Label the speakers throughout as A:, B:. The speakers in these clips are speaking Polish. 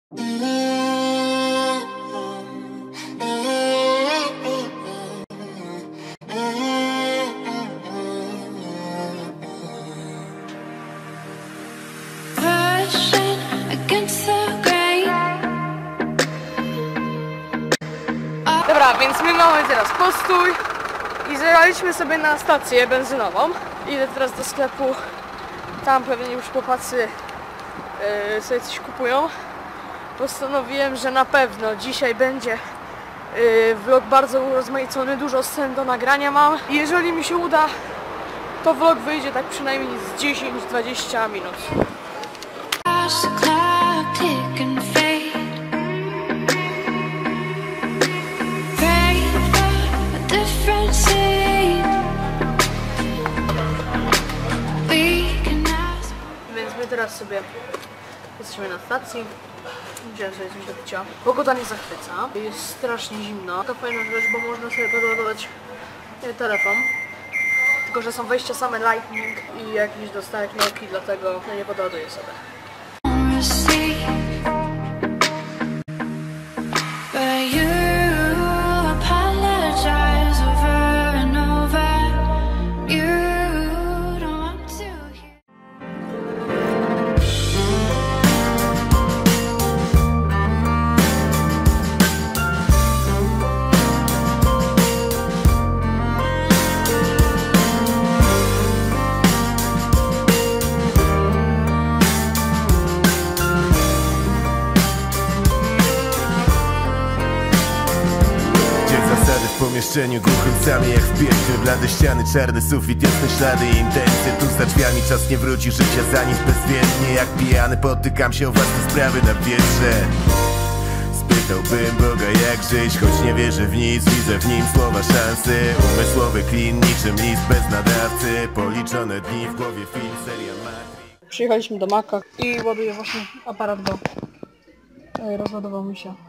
A: Dobra, więc my mamy teraz postój i zjechaliśmy sobie na stację benzynową. Idę teraz do sklepu, tam pewnie już chłopacy sobie coś kupują. Postanowiłem, że na pewno dzisiaj będzie vlog bardzo urozmaicony, dużo scen do nagrania mam. I jeżeli mi się uda, to vlog wyjdzie tak przynajmniej z 10-20 minut. Więc my teraz sobie jesteśmy na stacji. Wziąłem sobie coś do picia. Pogoda nie zachwyca. Jest strasznie zimno. To fajna rzecz, bo można sobie podładować telefon. Tylko że są wejścia same Lightning i jakiś dostajek nauki, dlatego nie podładuję sobie.
B: W pomieszczeniu głuchym sami jak w piekle. Blade ściany, czarny sufit, jasne ślady i intencje. Tu za drzwiami czas nie wróci, życia za nic bezwiednie. Jak pijany potykam się o własne sprawy na wietrze. Spytałbym Boga jak żyć, choć nie wierzę w nic. Widzę w nim słowa szansy. Umysłowy klin, niczym list bez nadawcy. Policzone dni, w głowie film, seria Matrix.
A: Przyjechaliśmy do Maka i ładuję właśnie aparat, bo rozładował mi się.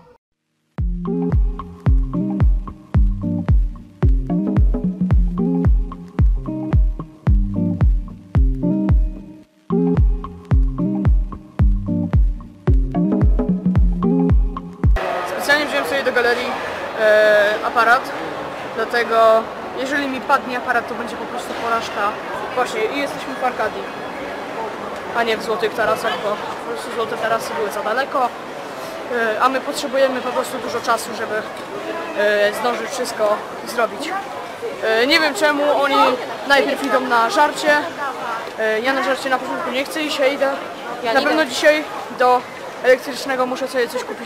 A: Specjalnie wziąłem sobie do galerii aparat, dlatego jeżeli mi padnie aparat, to będzie po prostu porażka. Właśnie, i jesteśmy w Arkadii, a nie w Złotych Tarasach, bo po prostu Złote Tarasy były za daleko, a my potrzebujemy po prostu dużo czasu, żeby zdążyć wszystko zrobić. Nie wiem czemu oni najpierw idą na żarcie, ja na żarcie na początku nie chcę iść, ja idę. Na pewno dzisiaj do elektrycznego muszę sobie coś kupić.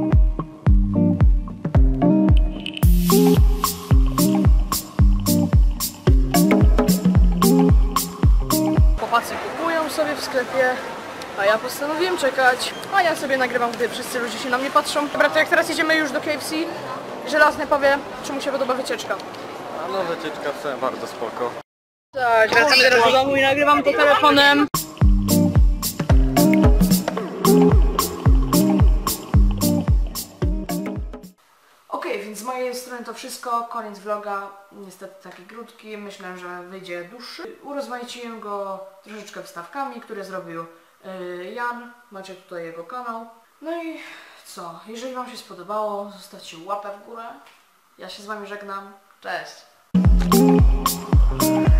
A: Chłopacy kupują sobie w sklepie, a ja postanowiłem czekać, a ja sobie nagrywam, gdy wszyscy ludzie się na mnie patrzą. Dobra, to jak teraz jedziemy już do KFC, Żelazny powie, czy mu się podoba wycieczka.
C: No wycieczka w sumie bardzo spoko.
A: Tak, wracamy teraz do domu i nagrywam to telefonem. Okej, więc z mojej strony to wszystko, koniec vloga, niestety taki krótki, myślę, że wyjdzie dłuższy. Urozmaiciłem go troszeczkę wstawkami, które zrobił Jan, macie tutaj jego kanał. No i co, jeżeli wam się spodobało, zostawcie łapę w górę, ja się z wami żegnam, cześć!